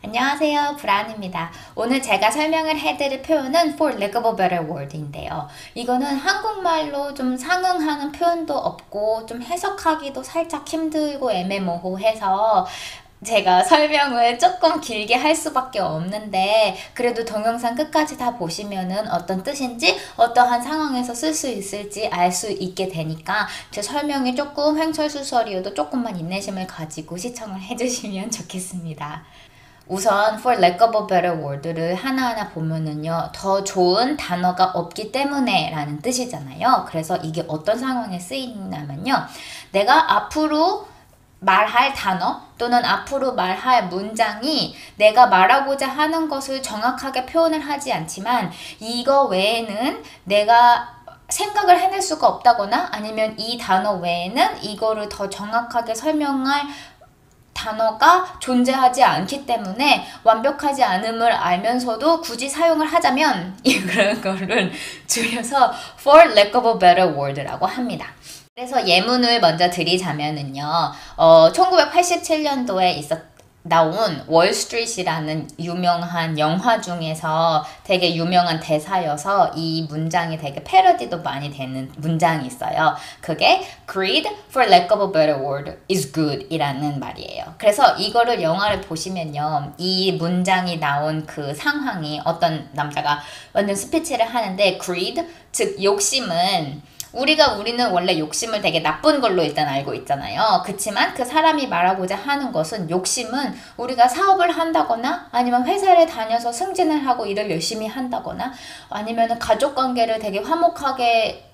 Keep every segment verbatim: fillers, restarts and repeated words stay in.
안녕하세요, 브라운입니다. 오늘 제가 설명을 해드릴 표현은 for lack of a better word인데요. 이거는 한국말로 좀 상응하는 표현도 없고 좀 해석하기도 살짝 힘들고 애매모호해서 제가 설명을 조금 길게 할 수밖에 없는데 그래도 동영상 끝까지 다 보시면은 어떤 뜻인지 어떠한 상황에서 쓸 수 있을지 알 수 있게 되니까 제 설명이 조금 횡설수설이어도 조금만 인내심을 가지고 시청을 해주시면 좋겠습니다. 우선 for lack of a better word를 하나하나 보면은요, 더 좋은 단어가 없기 때문에 라는 뜻이잖아요. 그래서 이게 어떤 상황에 쓰이냐면요, 내가 앞으로 말할 단어 또는 앞으로 말할 문장이 내가 말하고자 하는 것을 정확하게 표현을 하지 않지만 이거 외에는 내가 생각을 해낼 수가 없다거나 아니면 이 단어 외에는 이거를 더 정확하게 설명할 단어가 존재하지 않기 때문에 완벽하지 않음을 알면서도 굳이 사용을 하자면 이런 거를 줄여서 for lack of a better word라고 합니다. 그래서 예문을 먼저 드리자면은요, 어, 천구백팔십칠 년도에 있었 나온 월스트리트라는 유명한 영화 중에서 되게 유명한 대사여서 이 문장이 되게 패러디도 많이 되는 문장이 있어요. 그게 greed for lack of a better word is good 이라는 말이에요. 그래서 이거를 영화를 보시면요, 이 문장이 나온 그 상황이 어떤 남자가 완전 스피치를 하는데 greed, 즉 욕심은 우리가 우리는 원래 욕심을 되게 나쁜 걸로 일단 알고 있잖아요. 그치만 그 사람이 말하고자 하는 것은 욕심은 우리가 사업을 한다거나 아니면 회사를 다녀서 승진을 하고 일을 열심히 한다거나 아니면 가족관계를 되게 화목하게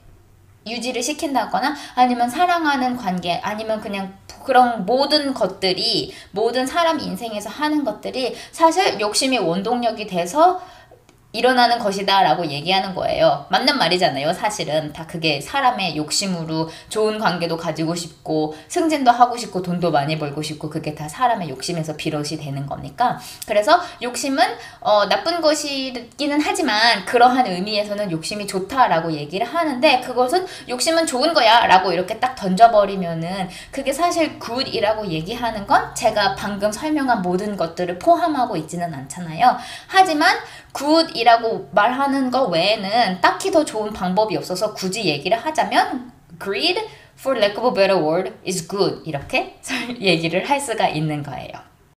유지를 시킨다거나 아니면 사랑하는 관계 아니면 그냥 그런 모든 것들이 모든 사람 인생에서 하는 것들이 사실 욕심이 원동력이 돼서 일어나는 것이다 라고 얘기하는 거예요. 맞는 말이잖아요. 사실은 다 그게 사람의 욕심으로 좋은 관계도 가지고 싶고 승진도 하고 싶고 돈도 많이 벌고 싶고 그게 다 사람의 욕심에서 비롯이 되는 거니까. 그래서 욕심은 어, 나쁜 것이기는 하지만 그러한 의미에서는 욕심이 좋다라고 얘기를 하는데 그것은 욕심은 좋은 거야 라고 이렇게 딱 던져버리면은 그게 사실 good이라고 얘기하는 건 제가 방금 설명한 모든 것들을 포함하고 있지는 않잖아요. 하지만 good 이라고 말하는 거 외에는 딱히 더 좋은 방법이 없어서 굳이 얘기를 하자면 greed for lack of a better word is good 이렇게 얘기를 할 수가 있는 거예요.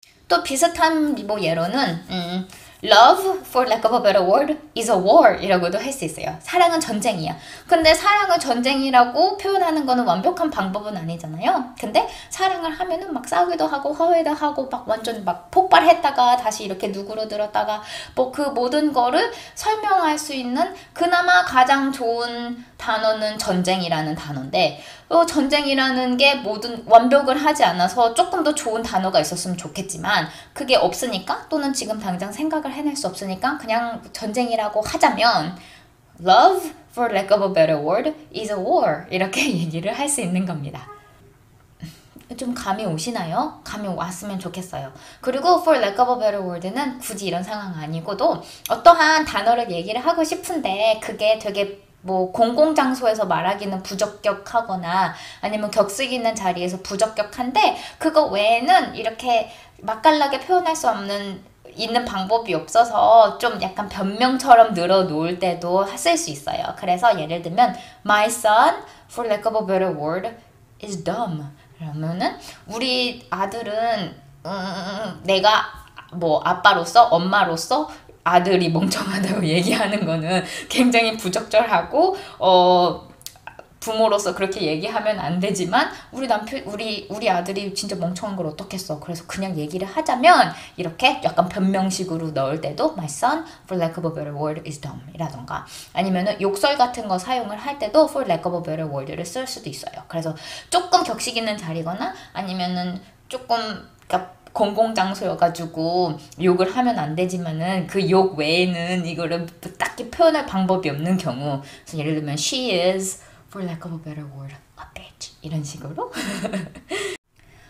또 비슷한 뭐 예로는 음, love for lack of a better word is a war 이라고도 할 수 있어요. 사랑은 전쟁이야. 근데 사랑을 전쟁이라고 표현하는 거는 완벽한 방법은 아니잖아요. 근데 사랑을 하면은 막 싸우기도 하고 허회도 하고 막 완전 막 폭발했다가 다시 이렇게 누그러들었다가 뭐 그 모든 거를 설명할 수 있는 그나마 가장 좋은 단어는 전쟁이라는 단어인데 어, 전쟁이라는 게 모든 완벽을 하지 않아서 조금 더 좋은 단어가 있었으면 좋겠지만 그게 없으니까 또는 지금 당장 생각을 해낼 수 없으니까 그냥 전쟁이라고 하자면 love for lack of a better word is a war 이렇게 얘기를 할 수 있는 겁니다. 좀 감이 오시나요? 감이 왔으면 좋겠어요. 그리고 for lack of a better word는 굳이 이런 상황 아니고도 어떠한 단어를 얘기를 하고 싶은데 그게 되게 뭐 공공장소에서 말하기는 부적격하거나 아니면 격식 있는 자리에서 부적격한데 그거 외에는 이렇게 맛깔나게 표현할 수 없는 있는 방법이 없어서 좀 약간 변명처럼 늘어놓을 때도 쓸 수 있어요. 그래서 예를 들면 my son for lack of a better word is dumb 그러면은 우리 아들은 음, 내가 뭐 아빠로서 엄마로서 아들이 멍청하다고 얘기하는 거는 굉장히 부적절하고 어 부모로서 그렇게 얘기하면 안 되지만 우리 남편 우리 우리 아들이 진짜 멍청한 걸 어떻겠어. 그래서 그냥 얘기를 하자면 이렇게 약간 변명식으로 넣을 때도 my son for lack of a better word is dumb 이라던가 아니면은 욕설 같은 거 사용을 할 때도 for lack of a better word를 쓸 수도 있어요. 그래서 조금 격식 있는 자리거나 아니면은 조금 그러니까 공공장소여가지고 욕을 하면 안 되지만은 그 욕 외에는 이거를 딱히 표현할 방법이 없는 경우 그래서 예를 들면 she is for lack of a better word a bitch 이런 식으로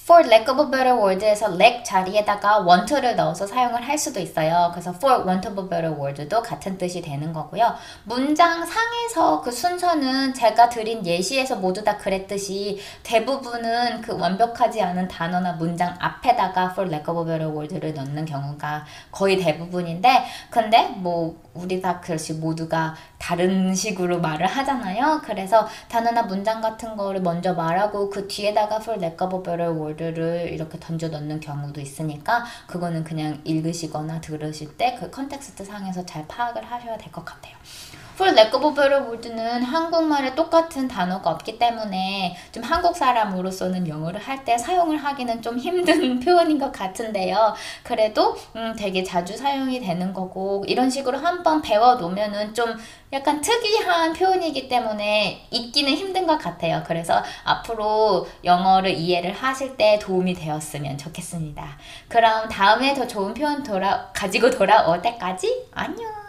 for lack of a better word에서 lack 자리에다가 want를 넣어서 사용을 할 수도 있어요. 그래서 for want of a better word도 같은 뜻이 되는 거고요. 문장 상에서 그 순서는 제가 드린 예시에서 모두 다 그랬듯이 대부분은 그 완벽하지 않은 단어나 문장 앞에다가 for lack of a better word를 넣는 경우가 거의 대부분인데, 근데 뭐 우리 다 그렇지 모두가 다른 식으로 말을 하잖아요. 그래서 단어나 문장 같은 거를 먼저 말하고 그 뒤에다가 for lack of a better word를 이렇게 던져 넣는 경우도 있으니까 그거는 그냥 읽으시거나 들으실 때 그 컨텍스트 상에서 잘 파악을 하셔야 될 것 같아요. for lack of a better word는 한국말에 똑같은 단어가 없기 때문에 좀 한국 사람으로서는 영어를 할 때 사용을 하기는 좀 힘든 표현인 것 같은데요. 그래도 음, 되게 자주 사용이 되는 거고, 이런 식으로 한번 배워 놓으면은 좀 약간 특이한 표현이기 때문에 잊기는 힘든 것 같아요. 그래서 앞으로 영어를 이해를 하실 때 도움이 되었으면 좋겠습니다. 그럼 다음에 더 좋은 표현 돌아, 가지고 돌아올 때까지 안녕!